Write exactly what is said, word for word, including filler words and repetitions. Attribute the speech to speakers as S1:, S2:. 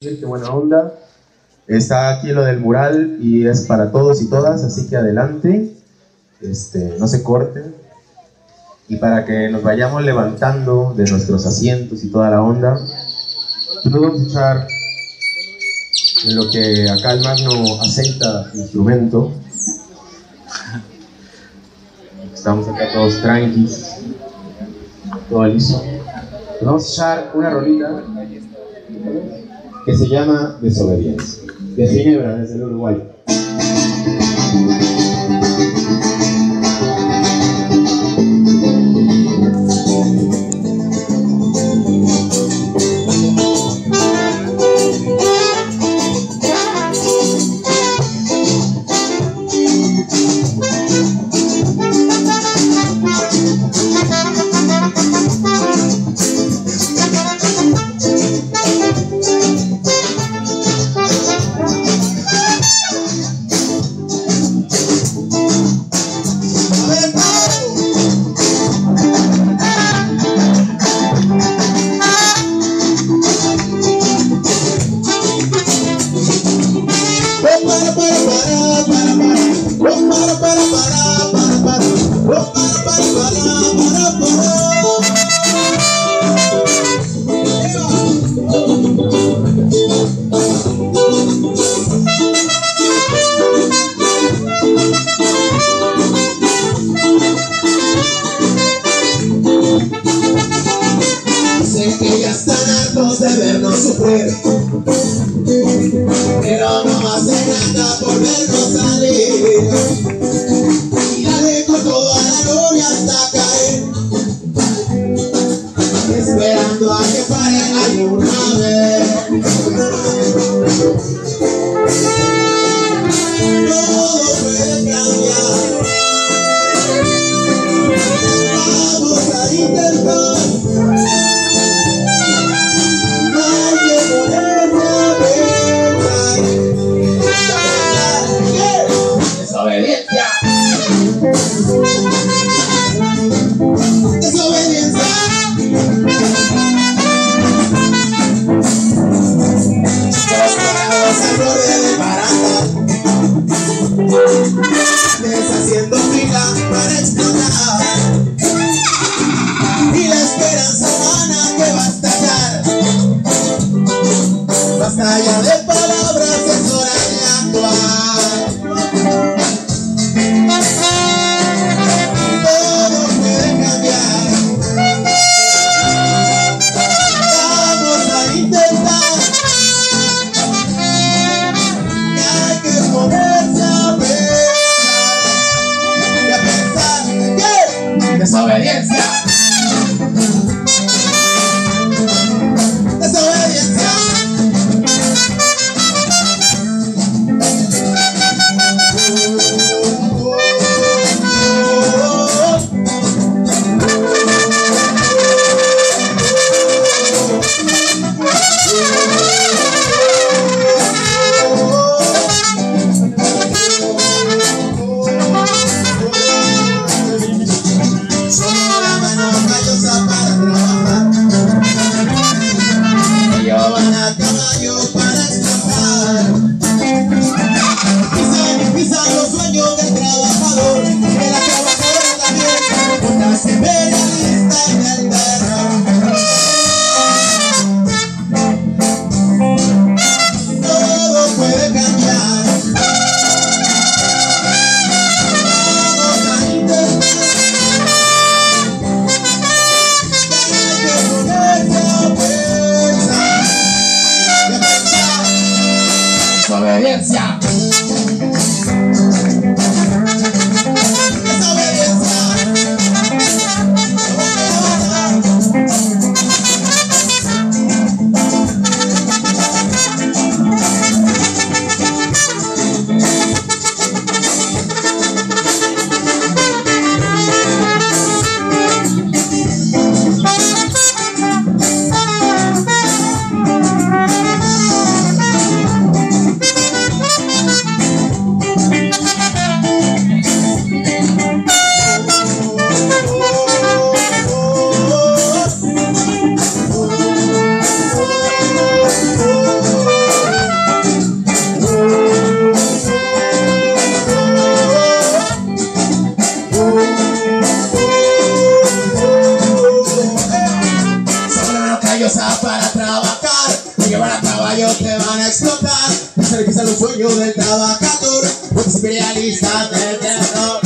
S1: Qué buena onda. Está aquí lo del mural y es para todos y todas, así que adelante, este, no se corten. Y para que nos vayamos levantando de nuestros asientos y toda la onda, pues nos vamos a echar en lo que acá el Magno aceita el instrumento. Estamos acá todos tranquis, todo listo. Nos vamos a echar una rolita que se llama Desobediencia, de Ginebra, desde el Uruguay.
S2: Sé que ya están hartos de vernos sufrir, pero no hacen nada por vernos salir. Y dale con toda la gloria hasta caer, esperando a que pare alguna vez. Todo puede cambiar, vamos a intentar. Desobediencia. Desobediencia. Todos parados al borde de baranda, deshaciendo fila para explotar, y la esperanza humana que va a estallar. Basta ya de palabras, es hora de actuar. Todo puede cambiar, vamos a intentar. Y hay que ponerse a pensar y a pensar que desobediencia. Desobediencia. Desobediencia. caballos te van a explotar. Se le quitan los sueños del trabajador, los imperialistas del terror.